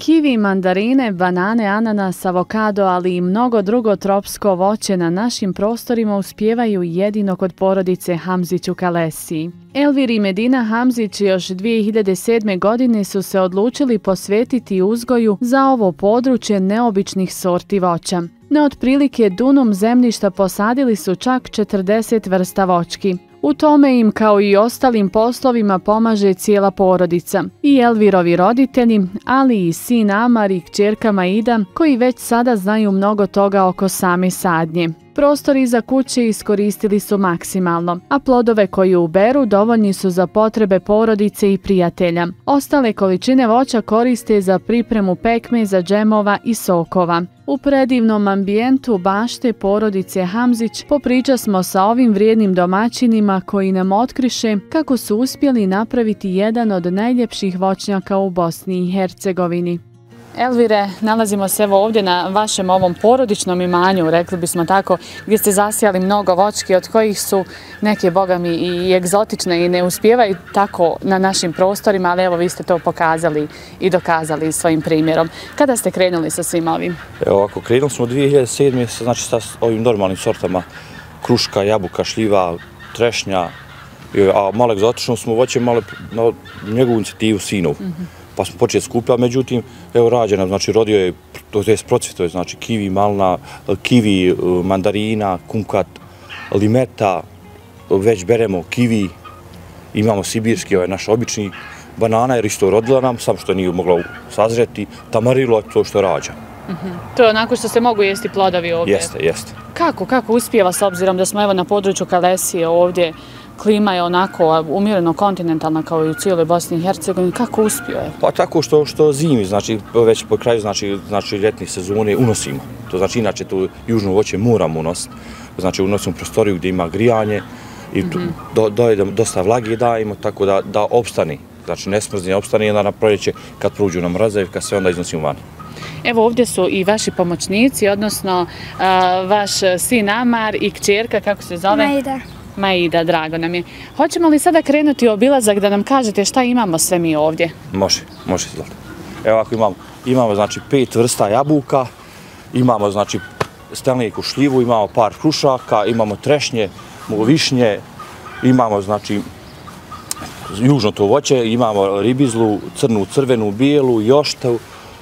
Kivi, mandarine, banane, ananas, avokado, ali i mnogo drugo tropsko voće na našim prostorima uspijevaju jedino kod porodice Hamzić u Kalesiji. Elvir i Medina Hamzić još 2007. godine su se odlučili posvetiti uzgoju za ovo područje neobičnih sorti voća. Na otprilike dunum zemljišta posadili su čak 40 vrsta voćki. U tome im, kao i ostalim poslovima, pomaže cijela porodica. I Elvirovi roditelji, ali i sin Amar i kćerka Maida, koji već sada znaju mnogo toga oko same sadnje. Prostor iza kuće iskoristili su maksimalno, a plodove koje uberu dovoljni su za potrebe porodice i prijatelja. Ostale količine voća koriste za pripremu pekmeza, džemova i sokova. U predivnom ambijentu bašte porodice Hamzić popričasmo sa ovim vrijednim domaćinima koji nam otkriše kako su uspjeli napraviti jedan od najljepših voćnjaka u Bosni i Hercegovini. Elvire, nalazimo se evo ovdje na vašem ovom porodičnom imanju, rekli bismo tako, gdje ste zasijali mnogo voćki, od kojih su neke, bogami, i egzotične i ne uspijevaju tako na našim prostorima, ali evo vi ste to pokazali i dokazali svojim primjerom. Kada ste krenuli sa svim ovim? Evo, ako krenuli smo 2007. znači sa ovim normalnim sortama kruška, jabuka, šljiva, trešnja, a malo egzotično smo voće malo na njegovu inicijativu sinov. Pa smo počeli skupljati, međutim, evo rađena, znači rodio je, to je procvjeto je, znači kivi, malna, kivi, mandarina, kumkat, limeta, već beremo kivi, imamo sibirski, ovaj naš obični, banana jer isto rodila nam, samo što nije mogla sazreti, tamarilo, to što rađa. To je onako što se mogu jesti plodovi ovdje? Jeste, jeste. Kako uspijeva, s obzirom da smo evo na području Kalesije ovdje, klima je onako umjereno kontinentalna kao i u cijeloj Bosni i Hercegovini, kako uspio je? Pa tako što zimi, znači već po kraju znači ljetne sezone unosimo. To znači inače tu južno voće moramo unositi. Znači unosimo prostoriju gdje ima grijanje i dosta vlage dajemo tako da opstani. Znači ne smrzni, opstani i onda na proljeće kad prođu nam mrazevka sve onda iznosimo van. Evo ovdje su i vaši pomoćnici, odnosno vaš sin Amar i kćerka, kako se zove? Maida. Maida, drago nam je. Hoćemo li sada krenuti u obilazak da nam kažete šta imamo sve mi ovdje? Može, Zlata. Evo ako imamo znači 5 vrsta jabuka, imamo znači stelniku šljivu, imamo par krušaka, imamo trešnje, višnje, imamo znači južno to voće, imamo ribizlu, crnu, crvenu, bijelu, joštav.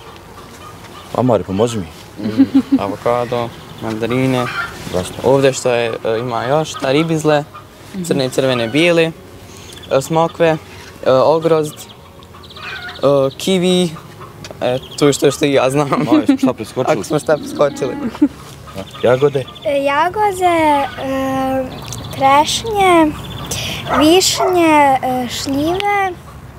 Amare, pomozi mi. Avokado, mandarine, ovdje što je, ima jošta, ribizle, crne, crvene, bijele, smokve, ogrozd, kivi, to je što i ja znam. Šta preskočili? Ako smo šta preskočili. Jagode? Jagode, trešnje, višnje, šljive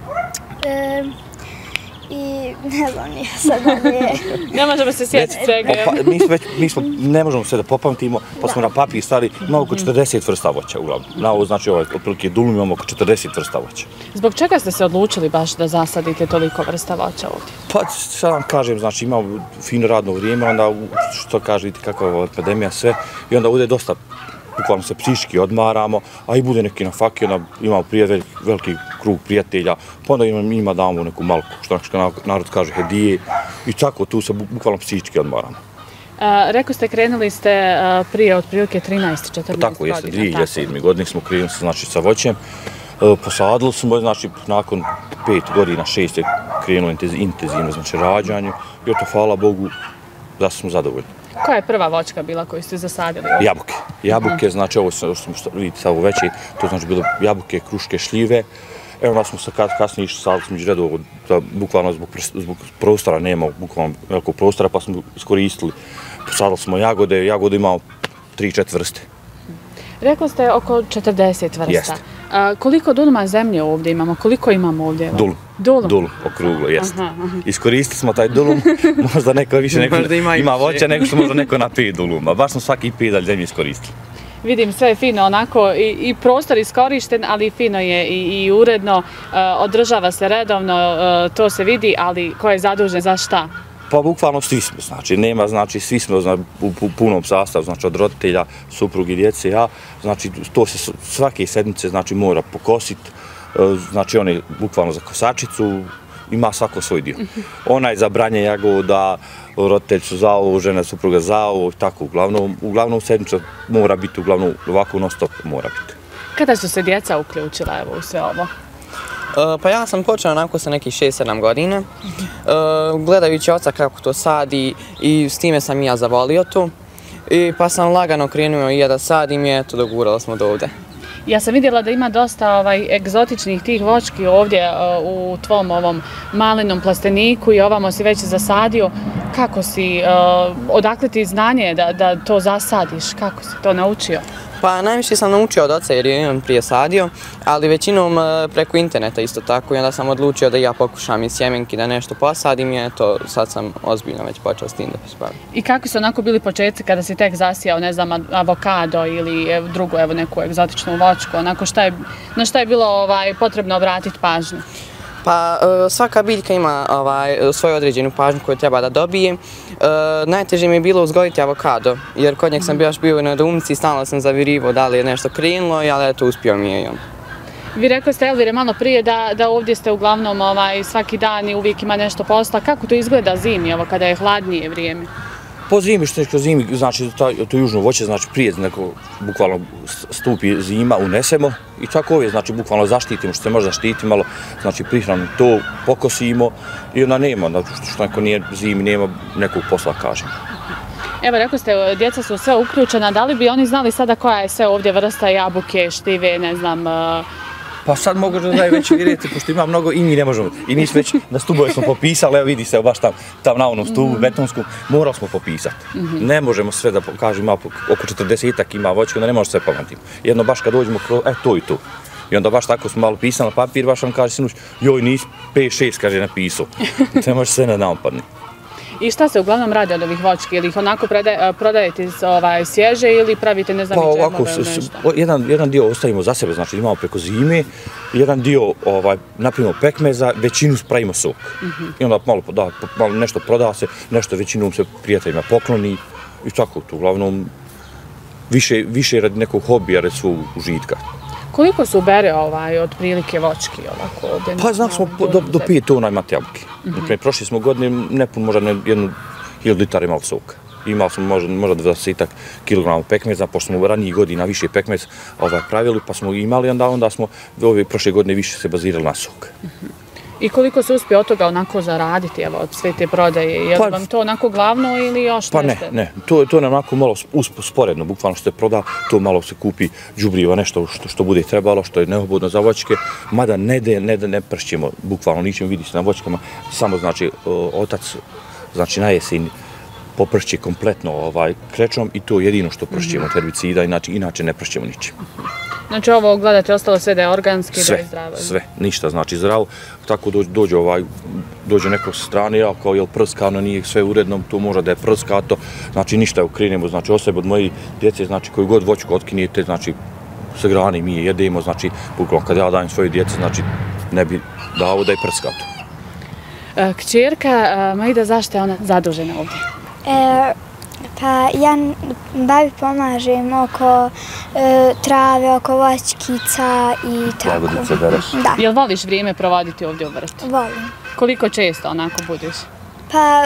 i ne znam nije sada nije. Ne možemo se sjetiti svega. Mi ne možemo sve da popamtimo, pa smo na papir stali, imamo oko 40 vrsta voća uglavnom. Na ovo znači otprilike dulum imamo oko 40 vrsta voća. Zbog čega ste se odlučili baš da zasadite toliko vrsta voća ovdje? Pa šta vam kažem, znači imamo fino radno vrijeme, onda što kaže, vidite kakva je epidemija sve i onda ovdje dosta bukvalno se psihički odmaramo, a i bude neki na faki, onda imamo prije veliki krug prijatelja, pa onda njima damo neku malku, što narod kaže, hedije i tako tu se bukvalno psihički odmaramo. Rekli ste, krenuli ste prije otprilike 13-14 godina. Tako jeste, 2007. godine smo krenuli znači, sa voćem, posadili smo, znači nakon 5 godina, 6 je krenulo intenzivno znači, rađanju i eto, hvala Bogu, da smo zadovoljni. Koja je prva voćka bila koju ste zasadili? Jabuke, znači ovo što vidite ovo veće, to znači bilo jabuke, kruške, šljive. Evo nas smo kasnije išli sadili među redova, bukvalno zbog prostora nemamo bukvalno velikog prostora pa smo iskoristili. Posadili smo jagode imamo 3-4 vrste. Rekli ste oko 40 vrsta. Jeste. Koliko dunuma zemlje ovdje imamo? Koliko imamo ovdje? Dulum, okruglo, jeste. Iskoristili smo taj dulum, možda neko više ima voća nego što možda neko na 5 duluma. Baš smo svaki pedalj zemlje iskoristili. Vidim, sve je fino onako i prostor iskorišten, ali fino je i uredno, održava se redovno, to se vidi, ali ko je zadužen za šta? Pa bukvalno svi smo, znači nema, znači svi smo u punom sastavu, znači od roditelja, supruge, djece, ja, znači to se svake sedmice znači mora pokositi, znači one bukvalno za kosačicu, ima svako svoj dio. Onaj za branje jagoda, roditelji su za ovo, žena supruga za ovo, tako, uglavnom sedmica mora biti, uglavnom ovako non stop mora biti. Kada su se djeca uključila evo, u sve ovo? Pa ja sam počeo onako sa nekih 6-7 godina, gledajući oca kako to sadi i s time sam i ja zavolio to. Pa sam lagano krenuo i ja da sadim i eto dogurali smo do ovde. Ja sam vidjela da ima dosta egzotičnih tih voćki ovdje u tvom ovom malenom plasteniku i ovamo si već zasadio. Kako si, odakle ti znanje da to zasadiš, kako si to naučio? Pa najviše sam naučio od oca jer je on prije sadio, ali većinom preko interneta isto tako i onda sam odlučio da ja pokušam iz sjemenki da nešto posadim i eto sad sam ozbiljno već počeo s tim da se bavim. I kakvi su onako bili početci kada si tek zasijao, ne znam, avokado ili drugu evo neku egzotičnu voćku, onako na šta je bilo potrebno obratiti pažnju? Pa svaka biljka ima svoju određenu pažnju koju treba da dobije. Najteže mi je bilo uzgojiti avokado, jer kod njeg sam baš bio na nedoumici i stalno sam zavirivo da li je nešto krenulo, ali eto uspio mi je i on. Vi rekli ste, Elvire, malo prije da ovdje ste uglavnom svaki dan i uvijek ima nešto posla. Kako to izgleda zimi, evo kada je hladnije vrijeme? Po zimi, što je zimi, znači to južno voće, znači prije neko bukvalno stupi zima, unesemo i tako ovdje, znači bukvalno zaštitimo što se može zaštiti malo, znači prihranu to, pokosimo i onda nema, znači što neko nije zimi, nema nekog posla, kažem. Evo, rekli ste, djeca su sve uključena, da li bi oni znali sada koja je sve ovdje vrsta jabuke, štive, ne znam... Pa sad mogu da već vidjeti, pošto ima mnogo i mi ne možemo. I mi već na stubove smo popisali, evo vidi se baš tam na onom stubu betonskom, morali smo popisati. Ne možemo sve da kažem, ima oko 40-ak ima voćke, onda ne možemo sve pamtiti. Jedno baš kad dođemo, to i to. I onda baš tako smo malo pisali na papir, baš vam kaže sinuć, joj nisi 5-6 kaže napisao. Ne može sve na naopadni. I šta se uglavnom radi od ovih voćki? Ili ih onako prodajete svježe ili pravite ne znam i džemove ili nešto? Jedan dio ostavimo za sebe, znači imamo preko zime, jedan dio napravimo pekmeza, većinu spravimo sok. I onda malo nešto proda se, nešto većinom se prijateljima pokloni i tako to. Uglavnom, više radi nekog hobija, radi svog užitka. Koliko su bere otprilike voćki ovako ovdje? Pa znam smo do 5 tona imati jabuke. Prošle smo godine nepun možda 1.000 litara imali soka. Imali smo možda 20 kilograma pekmeza, pošto smo ranijih godina više pekmez pravili, pa smo imali, onda smo ove prošle godine više se bazirali na sok. I koliko se uspije od toga onako zaraditi, evo, od sve te prodaje? Je li vam to onako glavno ili još nešto? Pa ne, to je onako malo sporedno, bukvalno što je prodao, to malo se kupi đubriva, nešto što bude trebalo, što je neophodno za voćke, mada ne pršćemo, bukvalno nićemo vidjeti na voćkama, samo znači otac, znači na jesen popršće kompletno krečom i to je jedino što pršćemo od herbicida, inače ne pršćemo ničim. Znači ovo gledate ostalo sve da je organski, da je zdravo? Sve, ništa znači zdravo. Tako dođe neko sa strane, ja kao jel prskano, nije sve uredno, to može da je prskato, znači ništa ukrenemo, znači osobe od moje djece, znači koju god voćku otkinijete, znači sa grane mi je jedemo, znači bukvalno kad ja dajem svoje djece, znači ne bi dao da je prskato. Kćerka Maida, zašto je ona zadužena ovdje? Pa ja babi pomažem oko trave, oko voćkica i tako. Jagodice bereš? Da. Jel voliš vrijeme provoditi ovdje u vrtu? Volim. Koliko često onako budiš? Pa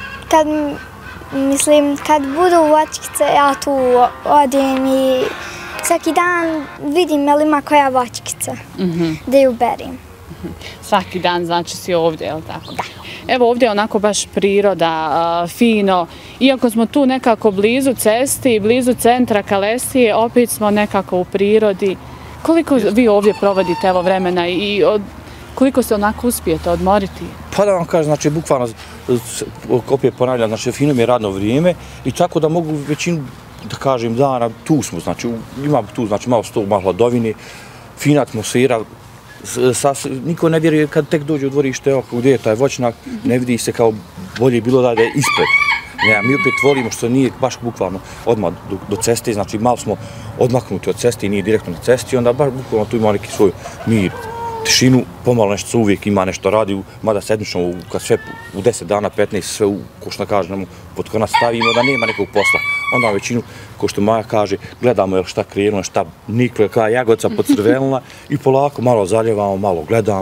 kad budu voćkice ja tu odem i svaki dan vidim je li ima koja voćkica da ju berim. Svaki dan znači si ovdje, je li tako? Da. Evo ovdje je onako baš priroda, fino. Iako smo tu nekako blizu cesti, blizu centra Kalesije, opet smo nekako u prirodi. Koliko vi ovdje provodite evo vremena i koliko se onako uspijete odmoriti? Pa da vam kažem, znači bukvalno, opet ponavljam, znači fino mi je radno vrijeme i tako da mogu većinu, da kažem, dana, tu smo, znači imamo tu, znači malo stol, malo hladovine, fina atmosfera. Niko ne vjeruje kad tek dođe u dvorište, gdje je taj voćnjak, ne vidi se kao bolje bilo da je ispred. Mi opet volimo što nije baš bukvalno odmah do ceste, znači malo smo odmaknuti od ceste i nije direktno na cesti, onda baš bukvalno tu ima neki svoj mir, tišinu, pomalo nešto uvijek ima nešto radi, mada sedmično kad sve u 10 dana, 15, sve ko što kažemo, pod konac stavimo da nema nekog posla. Onda većinu, ko što Maja kaže, gledamo je šta krenulo, šta nikle, koja jagoca podcrvenila i polako malo zaljevamo, malo gledamo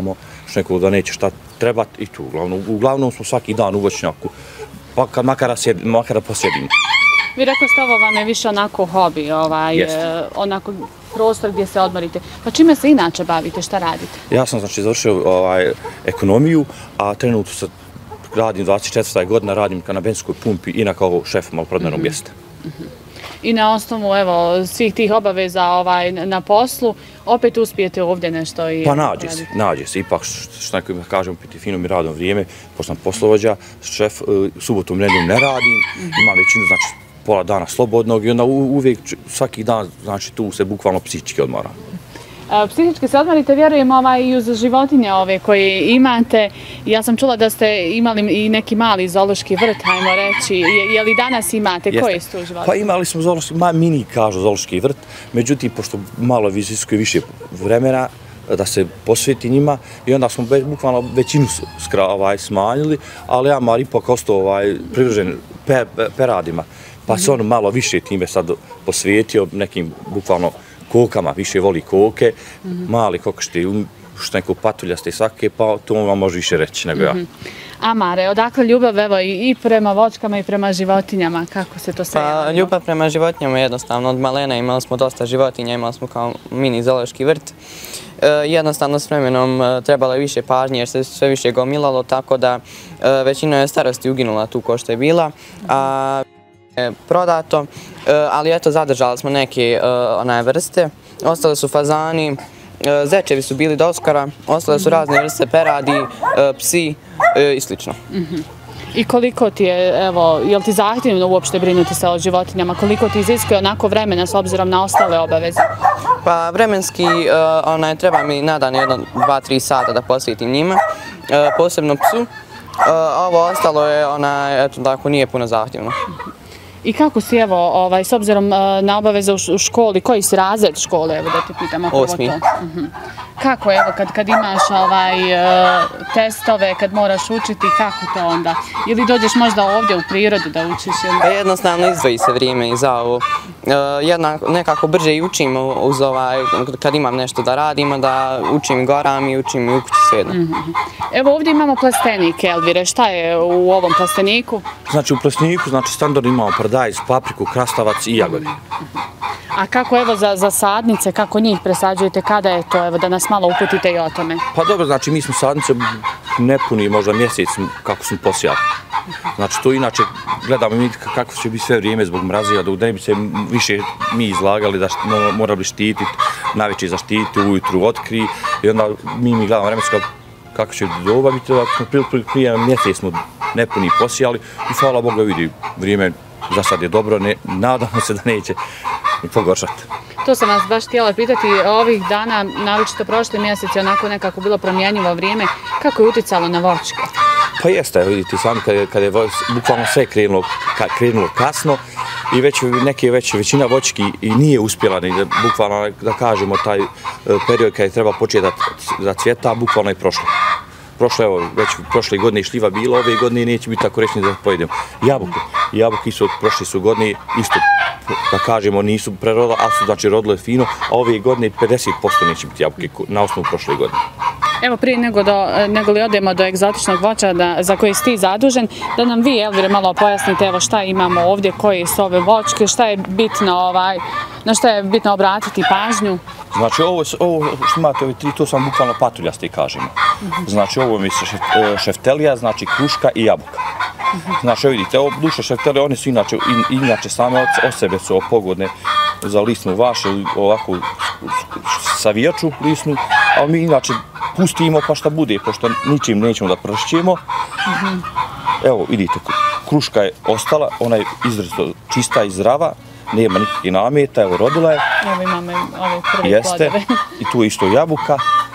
što neko da neće šta trebati i tu. Uglavnom smo svaki dan u voćnjaku, pa kad makara posjedimo. Vi rekli ste ovo vam je više onako hobi, onako prostor gdje se odmorite. Pa čime se inače bavite, šta radite? Ja sam znači završio ekonomiju, a trenutno sad radim 24. godina, radim na benzinskoj pumpi i kao šef maloprodajnog mjesta. I na osnovu svih tih obaveza na poslu, opet uspijete ovdje nešto i... Pa nađe se. Ipak, što neko kažem, piti fino mi radno vrijeme, pošto sam poslovođa, šef, subotom, nedjeljom ne radim, imam većinu, znači, pola dana slobodnog i onda uvijek svaki dan, znači, tu se bukvalno psihički odmaram. Psihički se odmarite, vjerujem, i uz životinje ove koje imate. Ja sam čula da ste imali i neki mali zoološki vrt, hajmo reći. Je li danas imate? Koje su tu životinje? Pa imali smo zoološki, mini kažu zoološki vrt, međutim, pošto malo iziskuje više vremena da se posveti njima i onda smo bukvalno većinu smanjili, ali ja malo ipak ostao privržen peradima, pa se on malo više time sad posvetio nekim bukvalno kokama, više voli koke, mali kokošti, što neko patuljaste svake, pa to vam može više reći nego ja. Amare, odakle ljubav i prema voćkama i prema životinjama, kako se to sve javlja? Pa ljubav prema životinjama je jednostavno, od malena imali smo dosta životinja, imali smo kao mini zoološki vrt. Jednostavno s vremenom trebalo je više pažnje jer se sve više gomilalo, tako da većina je starosti uginula tu ko što je bila. Prodato, ali eto zadržali smo neke vrste, ostale su fazani, zečevi su bili do uskora, ostale su razne vrste peradi, psi i slično. I koliko ti je, je li ti zahtjevno uopšte brinuti se o životinjama, koliko ti iziskuje onako vremena s obzirom na ostale obaveze? Pa vremenski treba mi na dan 1-2-3 sata da posvetim njima, posebno psu, ovo ostalo je, eto tako, nije puno zahtjevno. I kako si, s obzirom na obaveze u školi, koji si razred škole, da te pitam oko to? 8. Kako, kad imaš testove, kad moraš učiti, kako to onda? Ili dođeš možda ovdje u prirodu da učiš? Jednostavno izdvoji se vrijeme i za ovo. Nekako brže i učim kad imam nešto da radim, da učim goram i učim i u kući svejedno. Evo ovdje imamo plastenik, Elvire, šta je u ovom plasteniku? Znači u plasteniku, standardno imamo paradajz, papriku, krastavac i jagode. A kako za sadnice, kako njih presađujete, kada je to, da nas malo uputite i o tome? Pa dobro, znači mi smo sadnice nepuni možda mjesec kako smo posijali. Znači to inače gledamo mi kako će biti sve vrijeme zbog mrazija, da ne bi se više mi izlagali da morali štititi, najveće zaštititi, ujutru otkri i onda mi gledamo vremensko kako će doba biti, da smo prije mjesec smo nepuni posijali i hvala Boga vidi, vrijeme za sad je dobro, nadamo se da neće pogoršati. To sam vas baš htjela pitati, ovih dana, naročito prošli mjeseci, onako nekako bilo promjenjivo vrijeme, kako je uticalo na voćke? Pa jeste, vidite sami kad je bukvalno sve krenulo kasno i većina voćki i nije uspjela, bukvalno da kažemo taj period kad je treba početi da cvjeta, bukvalno je prošlo. Prošle godine je šljiva bila, ove godine neće biti tako reći da pojedemo. Jabuke su prošle su godine isto, da kažemo, nisu prerodile, ali su znači rodile fino, a ove godine 50% neće biti jabuke na osnovu prošle godine. Evo prije nego li odemo do egzotičnog voća za koje si ti zadužen, da nam vi, Elvire, malo pojasnite šta imamo ovdje, koje su ove voćke, šta je bitno, na šta je bitno obratiti pažnju. Znači ovo što imate ove tri, to sam bukvalno patuljaste kažemo. Znači ovo mi se šeftelija, znači kruška i jabuka. Znači vidite, ovo duše šeftelije, one su inače same od sebe su pogodne za lisnu vašu, ovako savijaču lisnu, ali mi inače pustimo pa šta bude, pošto ničim nećemo da pršćemo. Evo vidite, kruška je ostala, ona je izrazito čista i zdrava, nema nikakvih nameta, evo rodila je. Evo imamo ove prve plodove. I tu je isto jabuka.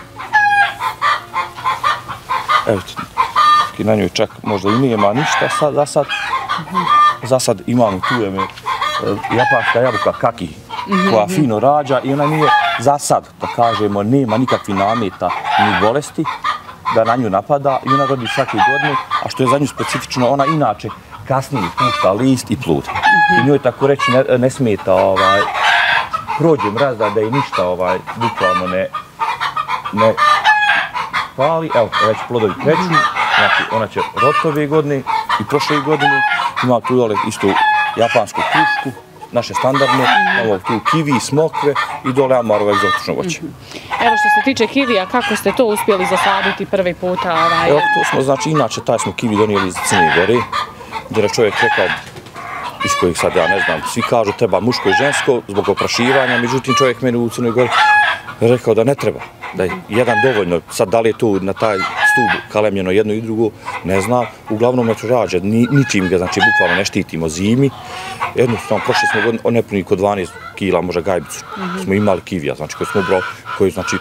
Evo, na njoj čak možda i nema ništa za sad. Za sad imamo tu japanska jabuka kaki, koja fino rađa i ona nije za sad, da kažemo, nema nikakvih nameta ni bolesti da na nju napada i ona rodi svake godine, a što je za nju specifično, ona inače kasnije pušta list i plod. I njoj tako reći ne smeta prođe mraz da je ništa bukvalno pali, evo već plodovi kreću, znači ona će roditi ove godine i prošle godine, ima tu dole istu japansku krušku, naše standardne, imamo tu kivi, smokve i dole amarova egzotično voće. Evo što se tiče kivija, kako ste to uspjeli zasaditi prvi puta? Evo to smo, znači inače taj smo kivi donijeli iz Crne Gore, gdje je čovjek rekao, iz kojih sad ja ne znam, svi kažu treba muško i žensko zbog oprašivanja, međutim čovjek meni u Crnoj Gori rekao da ne treba, da je jedan dovoljno, sad da li je tu na taj stup kalemljeno jedno i drugo, ne znam, uglavnom je to rađa, ničim ga, znači bukvalno ne štitimo zimi, jednostavno prošli smo godinu, nepuni kod 12 kila, možda gajbicu, smo imali kivija, znači koji smo ubrali, koji znači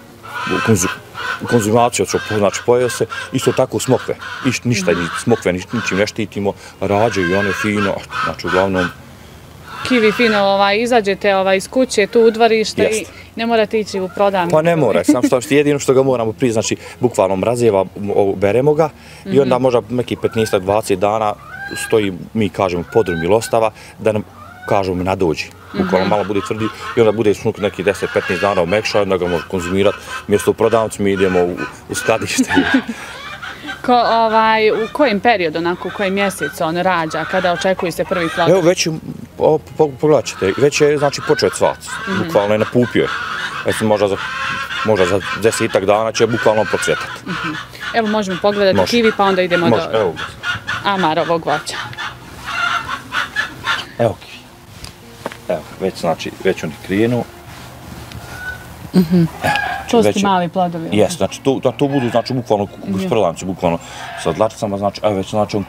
u konzumaciju, znači pojeo se, isto tako smokve, ništa smokve ničim ne štitimo, rađaju i one fino, znači uglavnom kivi fino izađete iz kuće, tu u dvorište i ne morate ići u prodavnicu. Pa ne mora, sam što jedino što ga moramo prije, znači bukvalno mrazeva, beremo ga i onda možda neki 15-20 dana stoji, mi kažemo, podrum ili ostava, da nam kažemo nadođi. Bukvalno malo bude tvrdi i onda bude smuk neki 10-15 dana omekša, onda ga može konzumirati. Mjesto u prodavnicu mi idemo u skladište. U kojem periodu, u kojem mjesecu on rađa, kada očekuje se prvi plod? Evo već, pogledat ćete, već je znači počeo cvac, bukvalno je napupio. Možda za 10 dana će bukvalno procvjetati. Evo možemo pogledati kivi pa onda idemo do amarovog voća. Evo kivi. Evo, već oni krenu. To su mali plodovi. Jes, znači to budu, znači bukvalno sprlanci, bukvalno sa dlačicama, znači, evo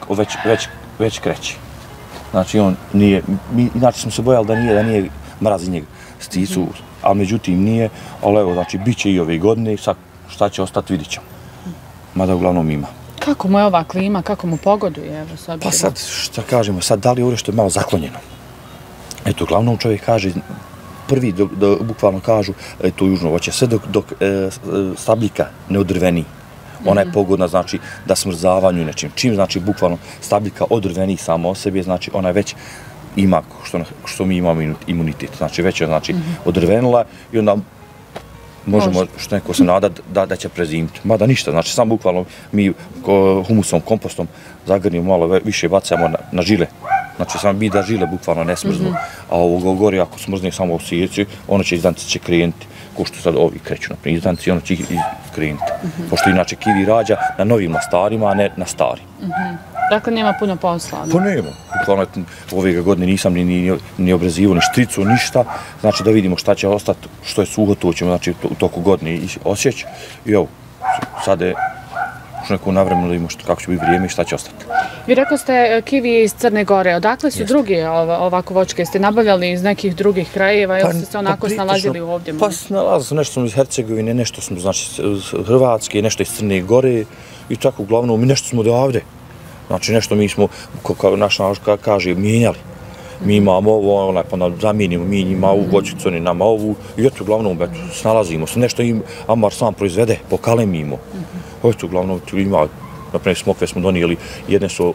već kreće. Znači on nije, inače smo se bojali da nije mraz iz njega sticu, a međutim nije, ali evo, znači, bit će i ove godine, sad šta će ostati vidit ćemo. Mada uglavnom ima. Kako mu je ova klima, kako mu pogoduje, evo sad? Pa sad, šta kažemo, sad da li je ovo što je malo zaklonjeno? Eto, uglavnom čovjek kaže, prvi bukvalno kažu, to južno voće, sve dok stabljika ne odrveni, ona je pogodna, znači, da smrzavanju nečim. Čim, znači, bukvalno stabljika odrveni samo o sebi, znači, ona već ima, što mi imamo imunitet, znači, već je, znači, odrvenila i onda možemo, što neko se nada, da će prezimiti. Mada ništa, znači, samo bukvalno mi humusom, kompostom zagrnimo malo više, bacamo na žile. Znači, samo bi da žile bukvalno ne smrznu, a ovo gori, ako smrzne samo u sjeći, ono će izdanci će krenuti, ko što sad ovi kreću, naprijed izdanci, i ono će krenuti. Pošto inače kivi rađa na novim starima, a ne na stari. Dakle, nema puno posla? Pa nema. Bukvalno ove godine nisam ni obrezivao, ni štricu, ništa. Znači, da vidimo šta će ostati, što je suho, to ćemo, znači, u toku godine osjeći. I evo, sad je neko navremeno da vidimo kako će biti vrijeme i šta će ostati. Vi rekao ste kivi iz Crne Gore. Odakle su drugi ovako voćke? Ste nabavljali iz nekih drugih krajeva ili ste se onako snalazili ovdje? Pa snalazili smo, nešto smo iz Hercegovine, nešto smo znači iz Hrvatske, nešto iz Crne Gore i tako uglavnom nešto smo odavde. Znači nešto mi smo, kao naš naučka kaže, mijenjali. Mi imamo ovo, pa zamijenimo mi njima ovu voćicu, oni nama ovu i eto uglavnom snalazimo se. Nešto im Amar sam proizvede, pokalemimo. Eto uglavnom ima. Naprimjer, smokve smo donijeli, jedne su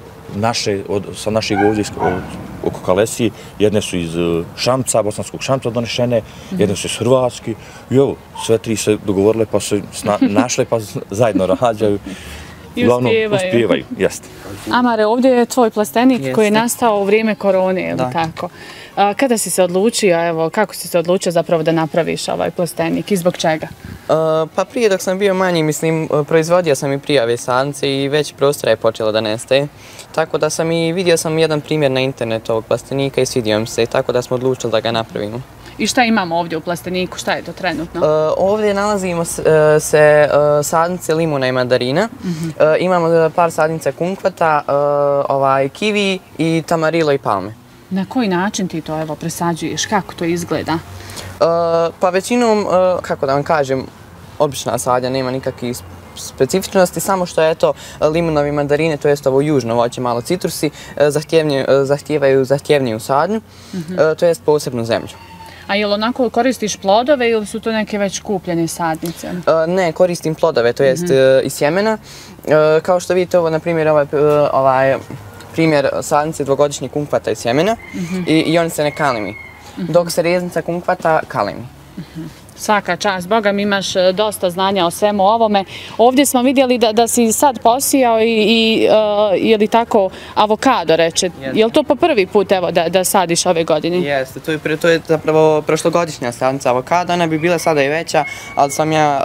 sa našeg ovdje oko Kalesije, jedne su iz Šamca, bosanskog Šamca donešene, jedne su iz Hrvatske i evo, sve tri se dogovorile pa se našle pa zajedno rađaju. Uglavnom, uspijevaju, jeste. Amare, ovdje je tvoj plastenik koji je nastao u vrijeme korone, ili tako? Kada si se odlučio, evo, kako si se odlučio zapravo da napraviš ovaj plastenik i zbog čega? Pa prije dok sam bio manji, mislim, proizvodio sam i prijave sadnice i već prostora je počelo da nestaje. Tako da vidio sam jedan primjer na internetu ovog plastenika i svidio mi se, tako da smo odlučili da ga napravimo. I šta imamo ovdje u plasteniku, šta je to trenutno? Ovdje nalazimo se sadnice limuna i mandarina. Imamo par sadnica kumkvata, kivi i tamarilo i palme. Na koji način ti to presađuješ? Kako to izgleda? Pa većinom, kako da vam kažem, obična sadnja, nema nikakvih specifičnosti, samo što je to limunovi mandarine, to jest ovo južno voće, malo citrusi, zahtijevaju zahtjevniju sadnju, to jest posebnu zemlju. A je li onako koristiš plodove ili su to neke već kupljene sadnice? Ne, koristim plodove, to jest iz sjemena. Kao što vidite, ovo, na primjer, ovaj primjer sadnice dvogodišnjeg kumkvata iz sjemena i on se ne kalimi. Dok se reznica kumkvata kalimi. Svaka čast, Boga mi imaš dosta znanja o svemu ovome. Ovdje smo vidjeli da si sad posijao je li tako avokado reče. Je li to po prvi put evo da sadiš ove godine? Jeste, to je zapravo prošlogodišnja sadnica avokada, ona bi bila sada i veća, ali sam ja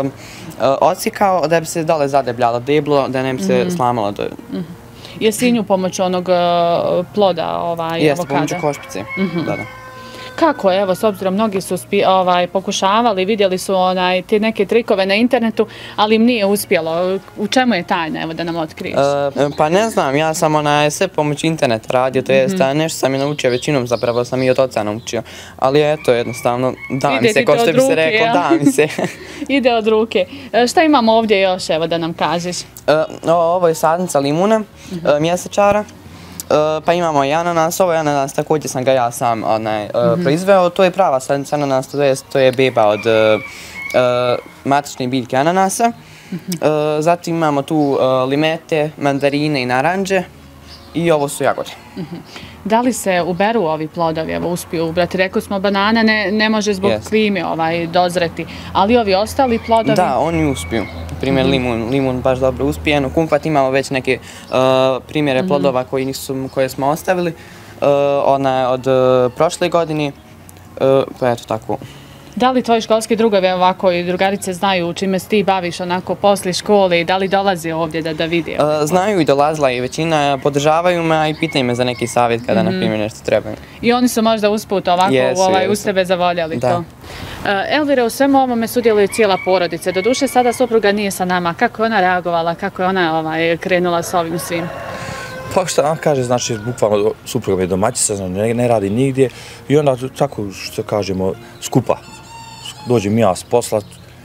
odsikao da bi se dole zadebljalo deblo, da ne bi se slamalo. Jesi nju pomoću onog ploda avokada? Jeste, pomoću košpice, da. Kako je, evo, s obzirom, mnogi su pokušavali, vidjeli su te neke trikove na internetu, ali im nije uspjelo. U čemu je tajna, evo, da nam otkriješ? Pa ne znam, ja sam sve pomoću interneta radio, to jest nešto sam je naučio, većinom zapravo sam i od oca naučio, ali eto, jednostavno, da mi se, ko što bi se rekao, da mi se. Ide od ruke. Šta imamo ovdje još, evo, da nam kažeš? Ovo je sadnica limuna, mjesečara. Pa imamo i ananas, ovo je ananas, također sam ga ja sam proizveo, to je prava sadnica ananasa, to je beba od matične biljke ananasa. Zatim imamo tu limete, mandarine i naranđe i ovo su jagode. Da li se uberu ovi plodovi, evo uspiju ubrati? Rekli smo banana ne može zbog klime dozreti, ali ovi ostali plodovi? Da, oni uspiju. Primjer limun baš dobro uspije, kumkvat imamo već neke primjere plodova koje smo ostavili od prošle godine, pa eto tako. Da li tvoji školski drugovi ovako i drugarice znaju čime se ti baviš onako posle škole i da li dolaze ovdje da vidi? Znaju i dolazila i većina, podržavaju me, a i pitaju me za neki savjet kada, na primjer, nešto trebaju. I oni su možda usput ovako uz tebe zavoljali to? Elvire, u svemu ovome sudjeluje cijela porodica. Doduše, sada supruga nije sa nama. Kako je ona reagovala? Kako je ona krenula s ovim svim? Pa što vam kaže, znači, bukvalno supruga je domaćica, ne radi nigdje i onda tako što kažemo skupa. Dođem ja s posla,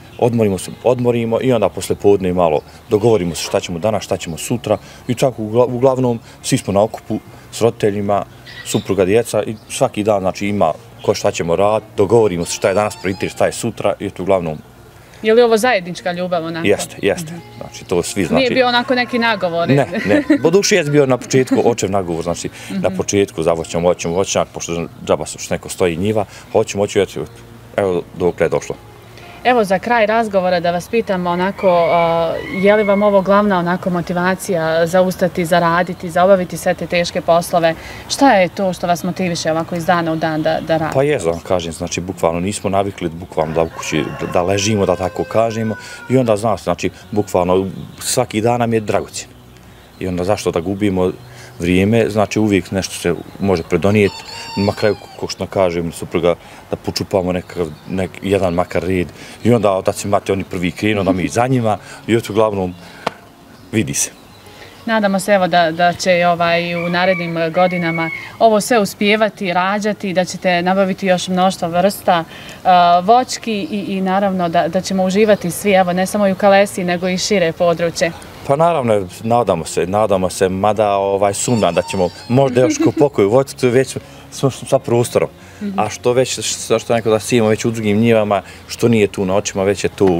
odmorimo i onda posle podne malo dogovorimo se šta ćemo danas, šta ćemo sutra i tako uglavnom svi smo na okupu s roditeljima, supruga, djeca i svaki dan znači ima ko šta ćemo raditi, dogovorimo se šta je danas prioritet, šta je sutra i to uglavnom. Je li ovo zajednička ljubav onako? Jeste. Znači to svi znači. Nije bio onako neki nagovor? Ne. Budući je bio na početku očev nagovor, znači na početku zavoćemo voćnjak, pošto džaba što neko stoji njiva, hoćemo, evo dokle je došlo. Evo za kraj razgovora da vas pitam onako, je li vam ovo glavna onako motivacija za ustati, za raditi, za obaviti sve te teške poslove? Šta je to što vas motiviše ovako iz dana u dan da radite? Pa je, vam kažem, znači bukvalno nismo navikli bukvalno da u kući da ležimo, da tako kažemo i onda znači bukvalno svaki dan nam je dragocjen. I onda zašto da gubimo vrijeme, znači uvijek nešto se može predonijeti, na kraju, kao što kažem, supruga, da počupamo jedan makar red i onda otac i mati oni prvi krenu, da mi za njima i uglavnom vidi se. Nadamo se evo da će u narednim godinama ovo sve uspijevati, rađati, da ćete nabaviti još mnoštvo vrsta voćki i naravno da ćemo uživati svi, evo ne samo i u Kalesi, nego i šire područje. Pa naravno, nadamo se, mada sumnjam da ćemo možda još ko pokoju voćku, već smo sa prostorom. A što već, što neko da sijemo već u drugim njivama, što nije tu na očima, već je tu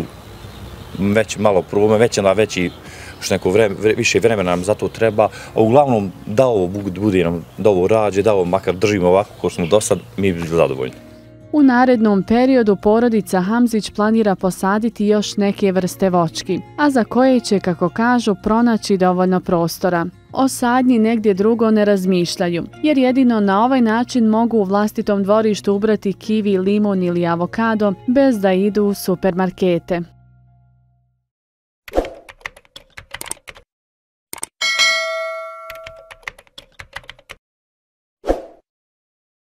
već malo problem, već je na veći, što neko više vremena nam za to treba, a uglavnom da ovo bude nam, da ovo rađe, da ovo makar držimo ovako kao smo do sad, mi bi bili zadovoljni. U narednom periodu porodica Hamzić planira posaditi još neke vrste voćki, a za koje će, kako kažu, pronaći dovoljno prostora. O sadnji negdje drugo ne razmišljaju, jer jedino na ovaj način mogu u vlastitom dvorištu ubrati kivi, limun ili avokado bez da idu u supermarkete.